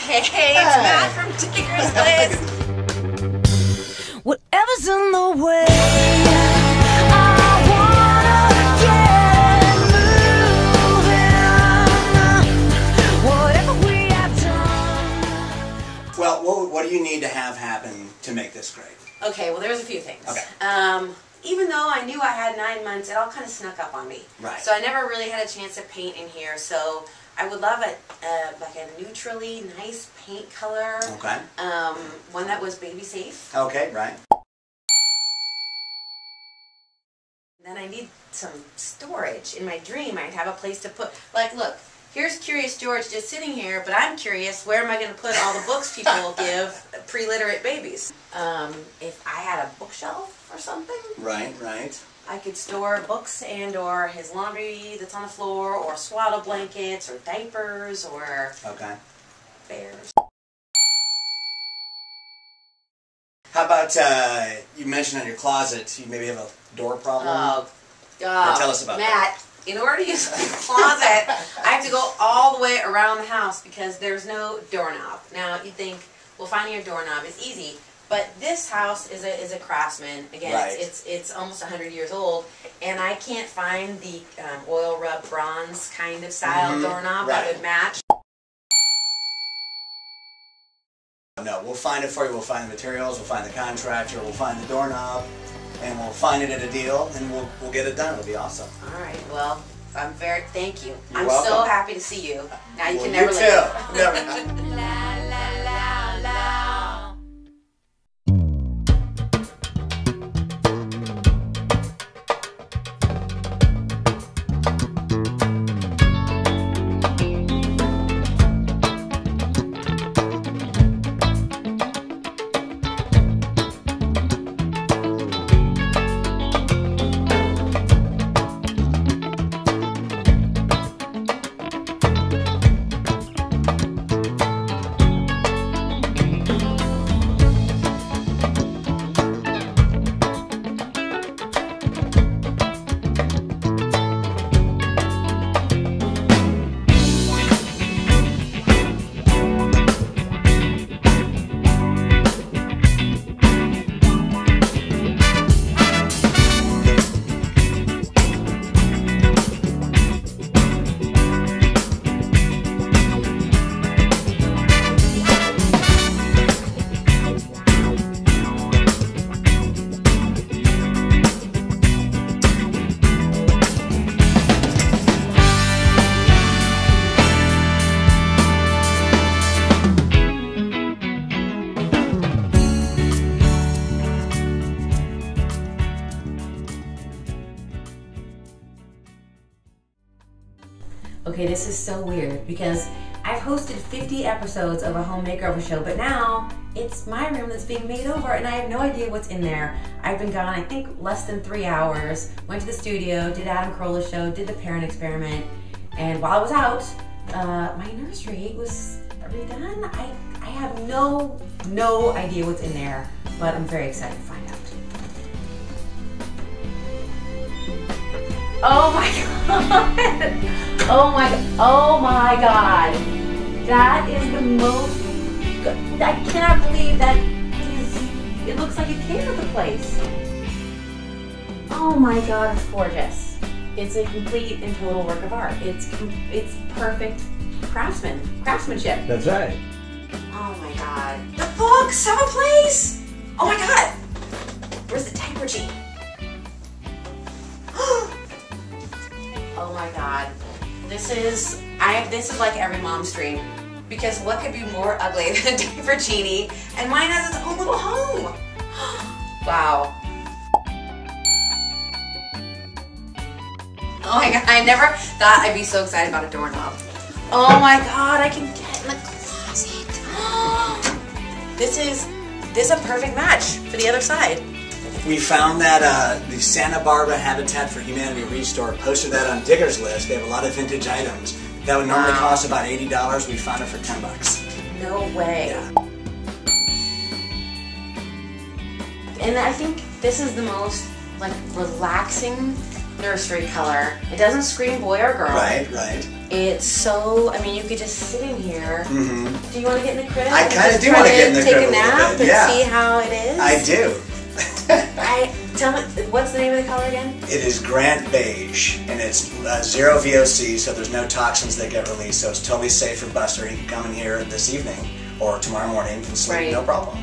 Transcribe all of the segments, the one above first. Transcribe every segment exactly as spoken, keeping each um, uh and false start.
Hey, it's Matt from DiggersList. Whatever's in the way, I wanna get moving. Whatever we have done. Well, what, what do you need to have happen to make this great? Okay, well, there's a few things. Okay. Um, even though I knew I had nine months, it all kind of snuck up on me. Right. So I never really had a chance to paint in here. So I would love a uh, like a neutrally nice paint color. Okay. Um, one that was baby safe. Okay, right. Then I need some storage. In my dream, I'd have a place to put, like, look, here's Curious George just sitting here, but I'm curious, where am I going to put all the books people give pre-literate babies? Um, if I had a bookshelf or something. Right, right. I could store books and or his laundry that's on the floor, or swaddle blankets, or diapers, or Okay. bears. How about, uh, you mentioned on your closet, you maybe have a door problem? Oh, God. Tell us about Matt, that. in order to use my closet, I have to go all the way around the house because there's no doorknob. Now, you think, well, finding a doorknob is easy, but this house is a is a Craftsman. Again, Right. it's, it's it's almost a hundred years old, and I can't find the um, oil rub bronze kind of style Mhm. doorknob Right. that would match. No, we'll find it for you. We'll find the materials, we'll find the contractor, we'll find the doorknob, and we'll find it at a deal, and we'll, we'll get it done. It'll be awesome. All right, well, I'm very, thank you. You're I'm so welcome. happy to see you. Now you Well, can never you leave. too. Never. Okay, this is so weird because I've hosted fifty episodes of a home makeover show, but now it's my room that's being made over and I have no idea what's in there. I've been gone, I think, less than three hours, went to the studio, did Adam Carolla's show, did the parent experiment, and while I was out, uh, my nursery was redone. I, I have no, no idea what's in there, but I'm very excited to find out. Oh my God! Oh my, oh my God! That is the most, I cannot believe that is, it looks like it came with the place. Oh my God, it's gorgeous. It's a complete and total work of art. It's, it's perfect craftsman, craftsmanship. That's right. Oh my God. The books have a place! Oh my God! Where's the diaper genie? Oh my God. This is, I, this is like every mom's dream. Because what could be more ugly than a diaper genie? And mine has its own little home. Wow. Oh my God, I never thought I'd be so excited about a doorknob. Oh my God, I can get in the closet. This is, this is a perfect match for the other side. We found that uh, the Santa Barbara Habitat for Humanity Restore posted that on DiggersList. They have a lot of vintage items that would normally Wow. cost about eighty dollars. We found it for ten bucks. No way. Yeah. And I think this is the most like relaxing nursery color. It doesn't scream boy or girl. Right, right. It's so, I mean, you could just sit in here. Mm-hmm. Do you want to get in the crib? I and kinda just do try wanna to get in the take crib a a little nap bit, and yeah. see how it is? I do. I, tell me, what's the name of the color again? It is Grant Beige, and it's uh, zero V O C, so there's no toxins that get released, so it's totally safe for Buster. He can come in here this evening or tomorrow morning and sleep, Right. no problem.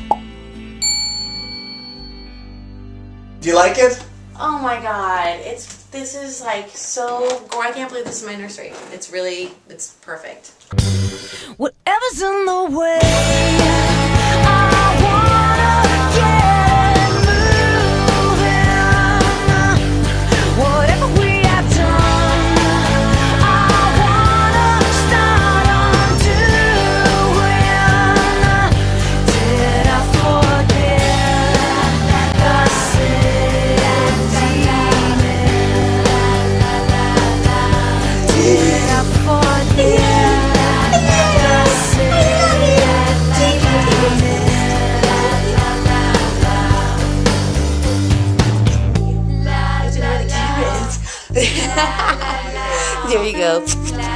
Do you like it? Oh my god, it's, this is like so, I can't believe this is my nursery. It's really, it's perfect. Whatever's in the way, I wanna get moving. Whatever we have done, I wanna start undoing. Did I forget the sin demon? Did I forget? There you go.